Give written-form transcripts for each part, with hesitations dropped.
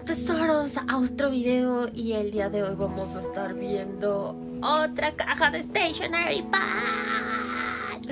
Bienvenidos tesoros a otro video y el día de hoy vamos a estar viendo otra caja de Stationery Pad.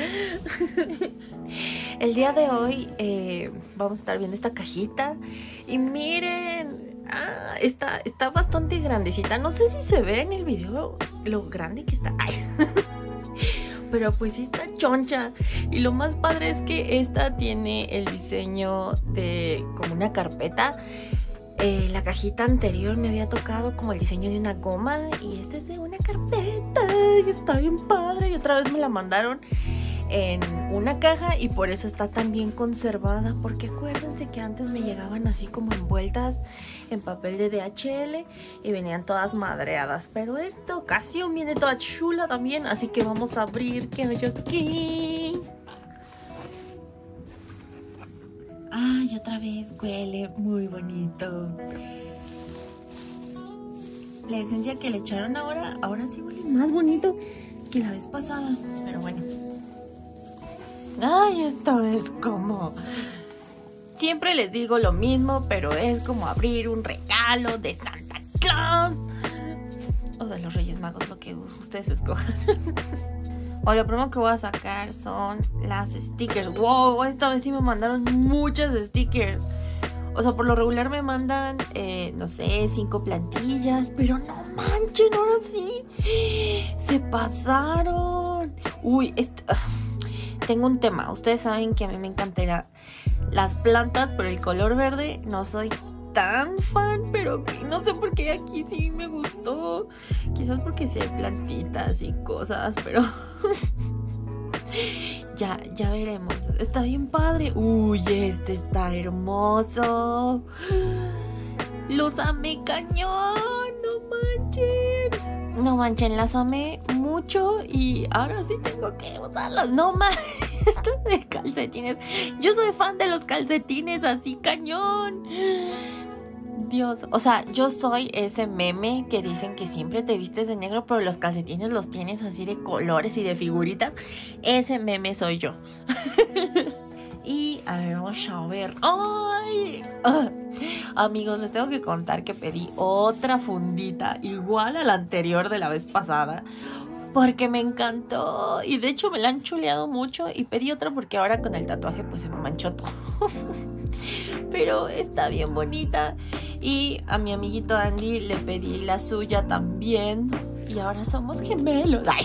El día de hoy vamos a estar viendo esta cajita y miren, está bastante grandecita. No sé si se ve en el video lo grande que está. Ay. Pero pues sí está choncha. Y lo más padre es que esta tiene el diseño de como una carpeta. La cajita anterior me había tocado como el diseño de una goma y este es de una carpeta y está bien padre. Y otra vez me la mandaron en una caja y por eso está tan bien conservada, porque acuérdense que antes me llegaban así como envueltas en papel de DHL y venían todas madreadas, pero esta ocasión viene toda chula también, así que vamos a abrir. ¿Qué hay aquí? Ay, otra vez huele muy bonito. La esencia que le echaron ahora sí huele más bonito que la vez pasada, pero bueno. Ay, esto es como... Siempre les digo lo mismo, pero es como abrir un regalo de Santa Claus o de los Reyes Magos, lo que ustedes escojan. O lo primero que voy a sacar son las stickers. Wow, esta vez sí me mandaron muchas stickers. O sea, por lo regular me mandan, no sé, 5 plantillas. Pero no manchen, ahora sí se pasaron. Uy, tengo un tema. Ustedes saben que a mí me encantan las plantas, pero el color verde no soy tan fan, pero no sé por qué aquí sí me gustó. Quizás porque sí hay plantitas y cosas, pero ya veremos. Está bien padre. Uy, este está hermoso. Los amé cañón. No manchen, las amé mucho y ahora sí tengo que usarlas. No manches, esto de calcetines. Yo soy fan de los calcetines así cañón. Dios, o sea, yo soy ese meme que dicen que siempre te vistes de negro, pero los calcetines los tienes así de colores y de figuritas. Ese meme soy yo. Y a ver, vamos a ver. ¡Ay! Amigos, les tengo que contar que pedí otra fundita igual a la anterior de la vez pasada, porque me encantó. Y de hecho me la han chuleado mucho. Y pedí otra porque ahora con el tatuaje pues se me manchó todo. Pero está bien bonita. Y a mi amiguito Andy le pedí la suya también. Y ahora somos gemelos. Ay.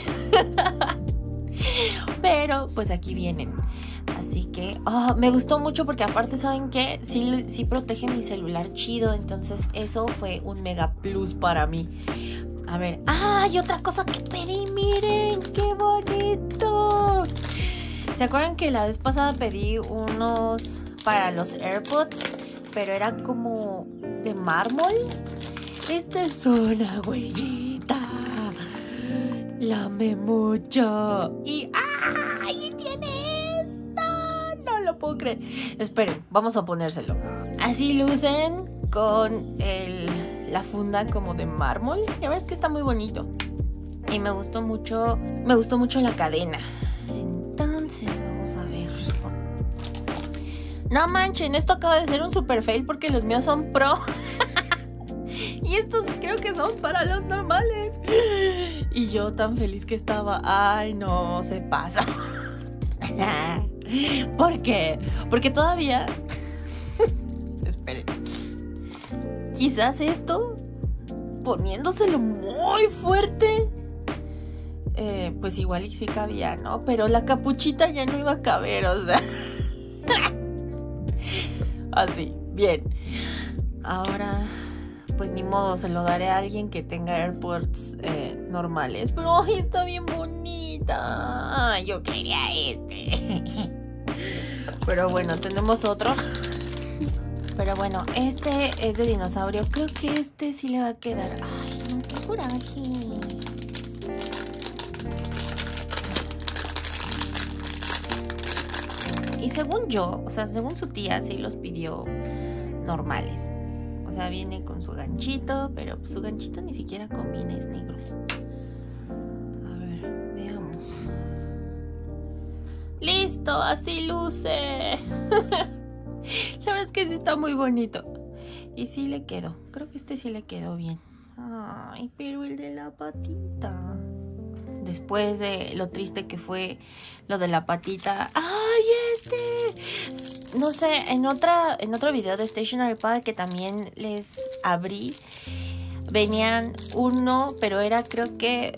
Pero pues aquí vienen. Así que me gustó mucho porque aparte, ¿saben qué? Sí protege mi celular chido. Entonces eso fue un mega plus para mí. A ver, y otra cosa que pedí, miren, qué bonito. ¿Se acuerdan que la vez pasada pedí unos para los AirPods? Pero era como de mármol. Esta es una huellita. La amé mucho. Y ¡ay! Tiene esto. No lo puedo creer. Esperen, vamos a ponérselo. Así lucen con la funda como de mármol. La verdad es que está muy bonito. Y me gustó mucho la cadena. Entonces, vamos a ver. No manchen, esto acaba de ser un super fail porque los míos son pro. Y estos creo que son para los normales. Y yo tan feliz que estaba. Ay, no, se pasa. ¿Por qué? Porque todavía... Esperen. Quizás esto, poniéndoselo muy fuerte, pues igual y sí cabía, ¿no? Pero la capuchita ya no iba a caber, o sea. Así, bien. Ahora, pues ni modo, se lo daré a alguien que tenga AirPods normales. Pero ¡ay, está bien bonita! Ay, yo quería este. Pero bueno, tenemos otro. Pero bueno, este es de dinosaurio. Creo que este sí le va a quedar. Ay, no, qué coraje. Y según yo, o sea, según su tía, sí los pidió normales. O sea, viene con su ganchito, pero su ganchito ni siquiera combina, es negro. A ver, veamos. ¡Listo! ¡Así luce! La verdad es que sí está muy bonito. Y sí le quedó. Creo que este sí le quedó bien. Ay, pero el de la patita. Después de lo triste que fue lo de la patita. ¡Ay, no sé, en otro video de Stationery Pal que también les abrí, venían uno, pero era creo que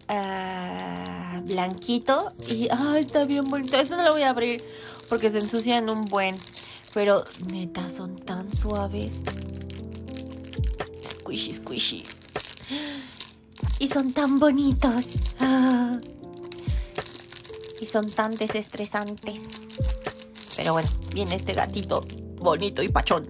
blanquito. Y está bien bonito. Este no lo voy a abrir porque se ensucian un buen. Pero neta, son tan suaves. Squishy, squishy. Y son tan bonitos. Y son tan desestresantes. Pero bueno, viene este gatito bonito y pachón.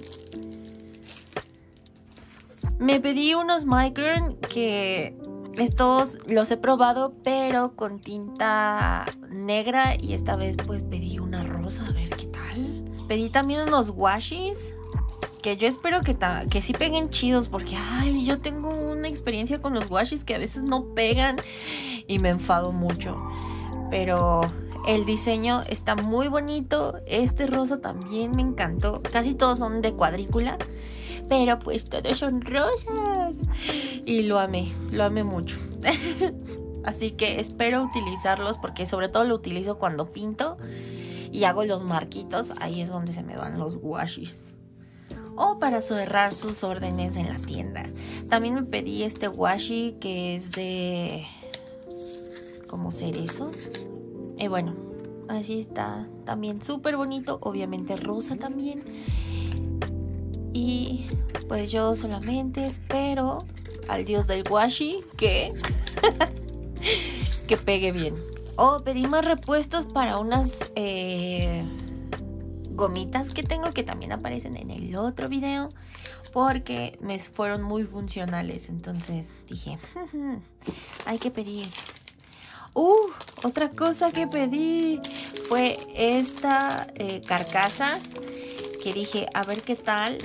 Me pedí unos Migrant que estos los he probado, pero con tinta negra. Y esta vez pues pedí una rosa, a ver qué tal. Pedí también unos washes que yo espero que sí peguen chidos, porque yo tengo una experiencia con los washes que a veces no pegan y me enfado mucho. Pero el diseño está muy bonito. Este rosa también me encantó. Casi todos son de cuadrícula, pero pues todos son rosas. Y lo amé mucho. Así que espero utilizarlos, porque sobre todo lo utilizo cuando pinto y hago los marquitos. Ahí es donde se me van los washes. O para cerrar sus órdenes en la tienda. También me pedí este washi que es de como cerezo. Y bueno, así está. También súper bonito. Obviamente rosa también. Y pues yo solamente espero al dios del washi que pegue bien. Pedí más repuestos para unas gomitas que tengo, que también aparecen en el otro video, porque me fueron muy funcionales. Entonces dije, hay que pedir. Otra cosa que pedí fue esta carcasa, que dije, a ver qué tal.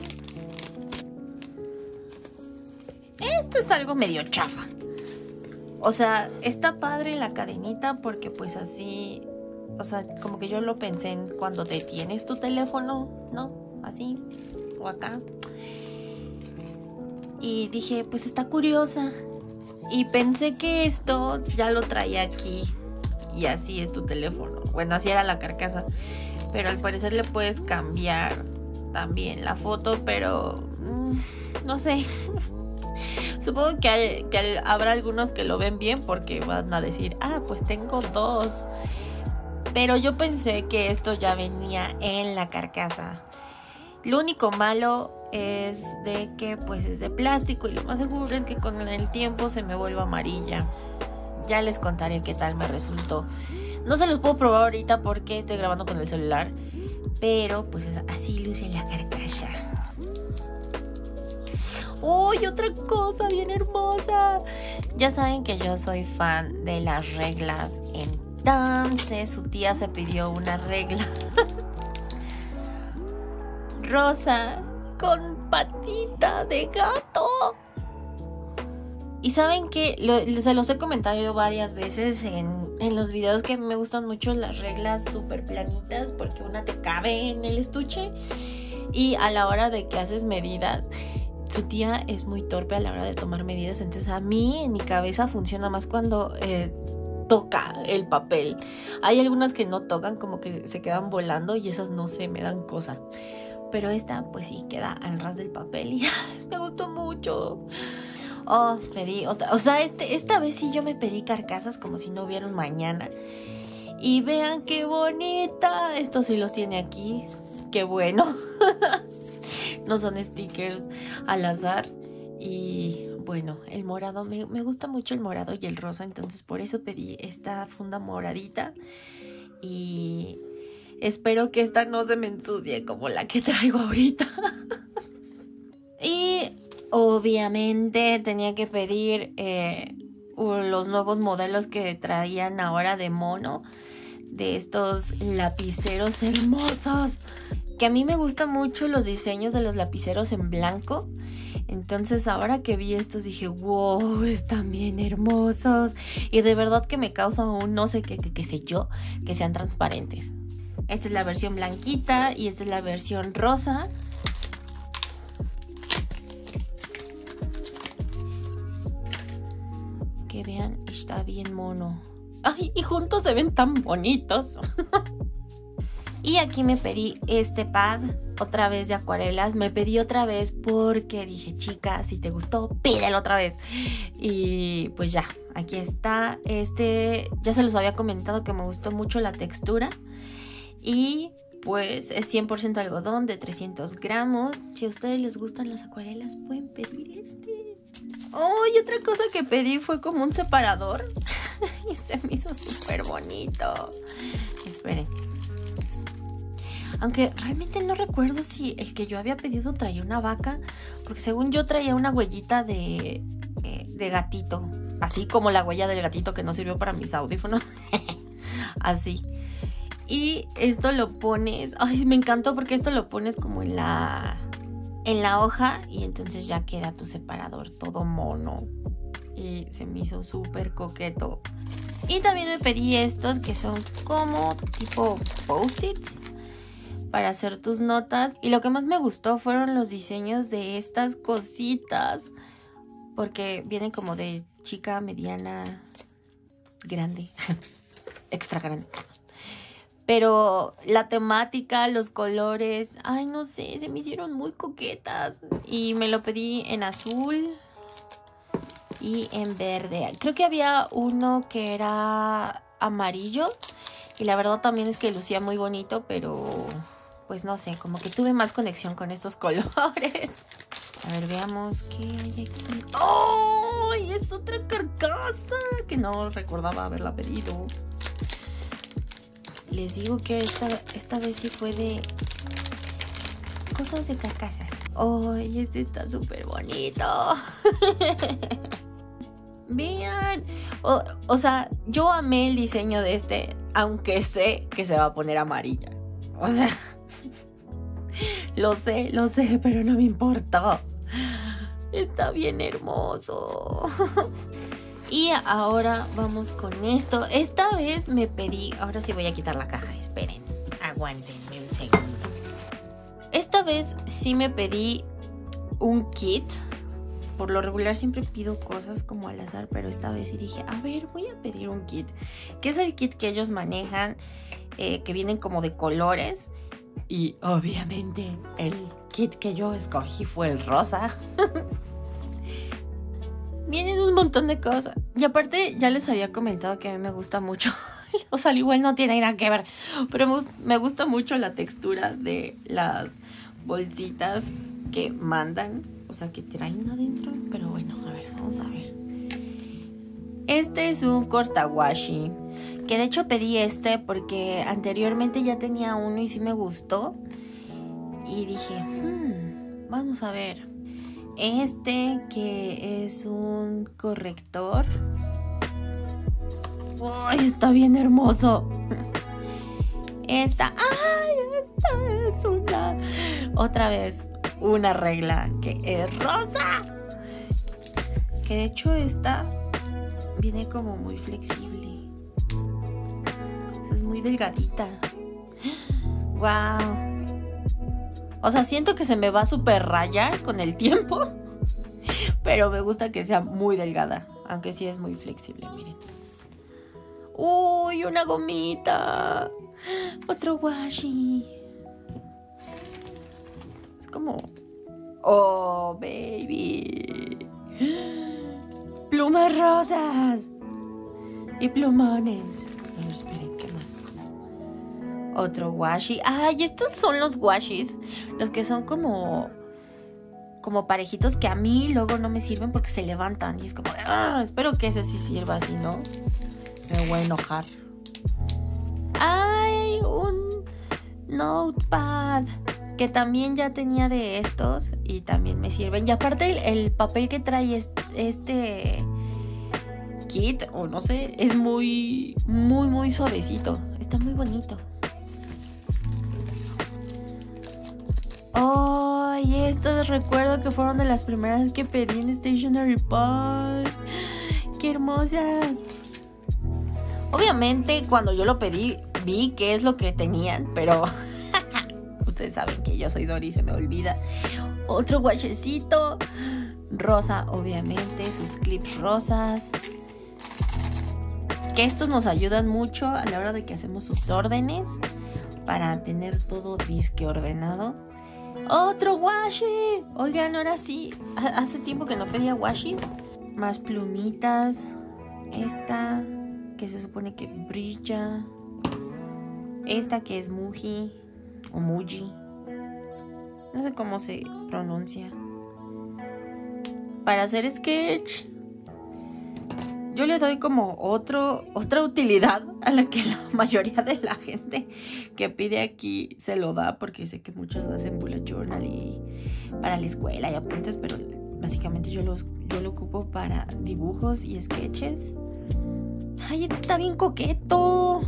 Esto es algo medio chafa. O sea, está padre la cadenita porque pues así, o sea, como que yo lo pensé en cuando detienes tu teléfono, ¿no? Así, o acá. Y dije, pues está curiosa. Y pensé que esto ya lo traía aquí. Y así es tu teléfono. Bueno, así era la carcasa. Pero al parecer le puedes cambiar también la foto, pero no sé. Supongo que habrá algunos que lo ven bien porque van a decir, pues tengo dos. Pero yo pensé que esto ya venía en la carcasa. Lo único malo es de que pues es de plástico, y lo más seguro es que con el tiempo se me vuelva amarilla. Ya les contaré qué tal me resultó. No se los puedo probar ahorita porque estoy grabando con el celular, pero pues así luce la carcasa. ¡Uy! Otra cosa bien hermosa. Ya saben que yo soy fan de las reglas. Entonces su tía se pidió una regla rosa con patita de gato. Y saben que se los he comentado varias veces en los videos, que me gustan mucho las reglas súper planitas, porque una te cabe en el estuche, y a la hora de que haces medidas, su tía es muy torpe a la hora de tomar medidas. Entonces a mí en mi cabeza funciona más cuando toca el papel. Hay algunas que no tocan, como que se quedan volando, y esas no sé, me dan cosa. Pero esta pues sí queda al ras del papel y me gustó mucho. Pedí otra. O sea, esta vez sí yo me pedí carcasas como si no hubiera un mañana. Y vean qué bonita. Estos sí los tiene aquí. Qué bueno. No son stickers al azar. Y bueno, el morado, me gusta mucho el morado y el rosa. Entonces por eso pedí esta funda moradita. Y espero que esta no se me ensucie como la que traigo ahorita. Y obviamente tenía que pedir los nuevos modelos que traían ahora de mono, de estos lapiceros hermosos, que a mí me gustan mucho los diseños de los lapiceros en blanco. Entonces ahora que vi estos dije, wow, están bien hermosos. Y de verdad que me causa un no sé qué sé yo, que sean transparentes. Esta es la versión blanquita y esta es la versión rosa. que vean, está bien mono. Ay, y juntos se ven tan bonitos. Y aquí me pedí este pad, otra vez de acuarelas. Me pedí otra vez porque dije, chica, si te gustó, pídelo otra vez. Y pues ya, aquí está. Ya se los había comentado que me gustó mucho la textura. Y pues es 100% algodón de 300 gramos. Si a ustedes les gustan las acuarelas, pueden pedir este. Oh, y otra cosa que pedí fue como un separador. Y se me hizo súper bonito. Esperen. Aunque realmente no recuerdo si el que yo había pedido traía una vaca. Porque según yo traía una huellita de gatito. Así como la huella del gatito que no sirvió para mis audífonos. Así. Y esto lo pones... Ay, me encantó porque esto lo pones como en la hoja. Y entonces ya queda tu separador todo mono. Y se me hizo súper coqueto. Y también me pedí estos que son como tipo post-its para hacer tus notas. Y lo que más me gustó fueron los diseños de estas cositas. Porque vienen como de chica, mediana, grande, extra grande. Pero la temática, los colores, ay no sé, se me hicieron muy coquetas. Y me lo pedí en azul y en verde. Creo que había uno que era amarillo. Y la verdad también es que lucía muy bonito, pero pues no sé, como que tuve más conexión con estos colores. A ver, veamos qué hay aquí. ¡Oh! Es otra carcasa que no recordaba haberla pedido. Les digo que esta vez sí fue de cosas de carcasas. ¡Oh! Este está súper bonito. Vean. O sea, yo amé el diseño de este, aunque sé que se va a poner amarilla. O sea, lo sé, pero no me importa. Está bien hermoso. Y ahora vamos con esto. Esta vez me pedí... Ahora sí voy a quitar la caja. Esperen. Aguántenme un segundo. Esta vez sí me pedí un kit. Por lo regular siempre pido cosas como al azar, pero esta vez sí dije, a ver, voy a pedir un kit. Que es el kit que ellos manejan, que vienen como de colores. Y obviamente el kit que yo escogí fue el rosa. Vienen un montón de cosas. Y aparte ya les había comentado que a mí me gusta mucho. O sea, igual no tiene nada que ver. Pero me gusta mucho la textura de las bolsitas que mandan. O sea, que traen adentro. Pero bueno, a ver, vamos a ver. Este es un cortawashi. Que de hecho pedí este porque anteriormente ya tenía uno y sí me gustó. Y dije, vamos a ver. Este que es un corrector. ¡Ay, está bien hermoso! Esta es otra vez una regla que es rosa. Que de hecho esta viene como muy flexible. Es muy delgadita. ¡Wow! O sea, siento que se me va a super rayar con el tiempo. Pero me gusta que sea muy delgada. Aunque sí es muy flexible, miren. ¡Uy, una gomita! Otro washi. Es como... ¡Oh, baby! ¡Plumas rosas! Y plumones. A ver, esperen, ¿qué más? Otro washi. ¡Ay, estos son los washis! Los que son como parejitos que a mí luego no me sirven porque se levantan. Y es como... espero que ese sí sirva, si no me voy a enojar. ¡Ay! Un notepad. Que también ya tenía de estos. Y también me sirven. Y aparte el papel que trae este kit, o no sé, es muy, muy, muy suavecito. Está muy bonito. Oh, y estos recuerdo que fueron de las primeras que pedí en Stationery Pie. ¡Qué hermosas! Obviamente cuando yo lo pedí vi qué es lo que tenían, pero ustedes saben que yo soy Dory y se me olvida. Otro washecito rosa, obviamente, sus clips rosas. Que estos nos ayudan mucho a la hora de que hacemos sus órdenes para tener todo disque ordenado. ¡Otro washi! Oigan, ahora sí, hace tiempo que no pedía washis. Más plumitas. Esta que se supone que brilla. Esta que es Muji o Muji. No sé cómo se pronuncia. Para hacer sketch. Yo le doy como otra utilidad a la que la mayoría de la gente que pide aquí se lo da, porque sé que muchos hacen bullet journal y para la escuela y apuntes, pero básicamente yo lo ocupo para dibujos y sketches. ¡Ay, este está bien coqueto!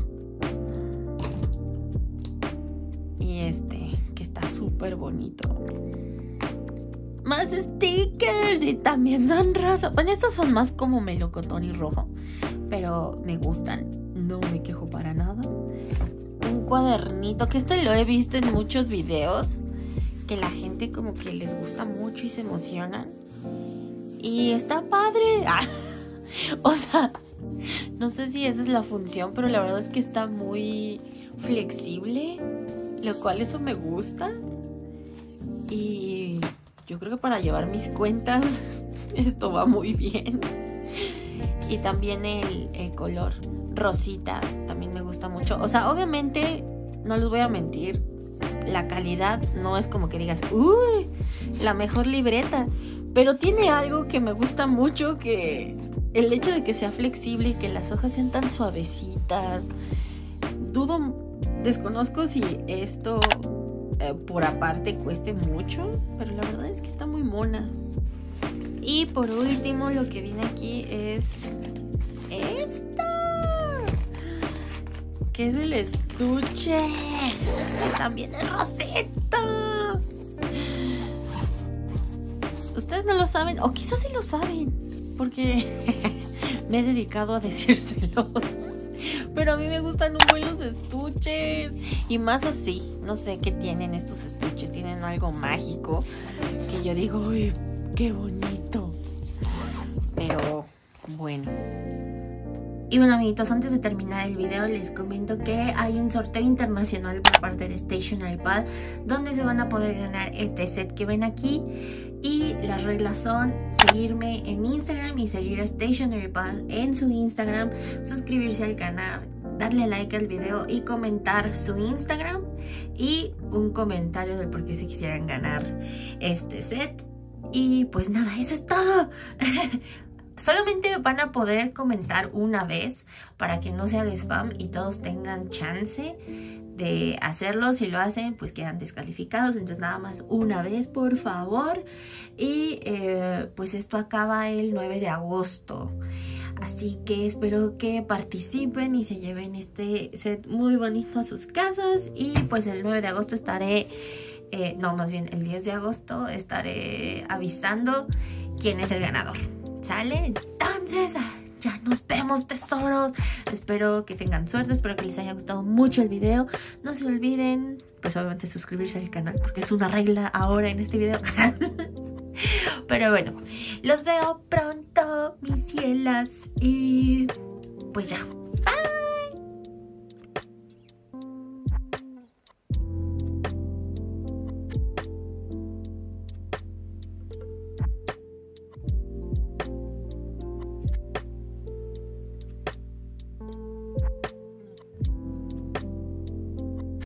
Y este, que está súper bonito. Más stickers y también son rosa. Bueno, estos son más como melocotón y rojo, pero me gustan, no me quejo para nada. Un cuadernito, que esto lo he visto en muchos videos, que la gente como que les gusta mucho y se emocionan. Y está padre. O sea, no sé si esa es la función, pero la verdad es que está muy flexible, lo cual eso me gusta. Y yo creo que para llevar mis cuentas esto va muy bien. Y también el color rosita también me gusta mucho. O sea, obviamente, no les voy a mentir, la calidad no es como que digas, ¡uy! La mejor libreta. Pero tiene algo que me gusta mucho, que el hecho de que sea flexible y que las hojas sean tan suavecitas. Desconozco si esto por aparte cueste mucho, pero la verdad es que está muy mona. Y por último, lo que viene aquí es esta, que es el estuche, que también es roseta. Ustedes no lo saben, o quizás sí lo saben, porque me he dedicado a decírselos. Pero a mí me gustan un buen los estuches. Y más así, no sé qué tienen estos estuches. Tienen algo mágico que yo digo, uy, qué bonito. Pero bueno. Y bueno, amiguitos, antes de terminar el video les comento que hay un sorteo internacional por parte de Stationery Pal, donde se van a poder ganar este set que ven aquí. Y las reglas son seguirme en Instagram y seguir a Stationery Pal en su Instagram, suscribirse al canal, darle like al video y comentar su Instagram y un comentario del por qué se quisieran ganar este set. Y pues nada, eso es todo. Solamente van a poder comentar una vez para que no sea de spam y todos tengan chance de hacerlo. Si lo hacen, pues quedan descalificados. Entonces nada más una vez, por favor. Y pues esto acaba el 9 de agosto. Así que espero que participen y se lleven este set muy bonito a sus casas. Y pues el 9 de agosto estaré... no, más bien el 10 de agosto estaré avisando quién es el ganador. ¿Sale? Entonces, ya nos vemos, tesoros. Espero que tengan suerte, espero que les haya gustado mucho el video. No se olviden, pues obviamente suscribirse al canal, porque es una regla ahora en este video. Pero bueno, los veo pronto, mis cielas. Y pues ya.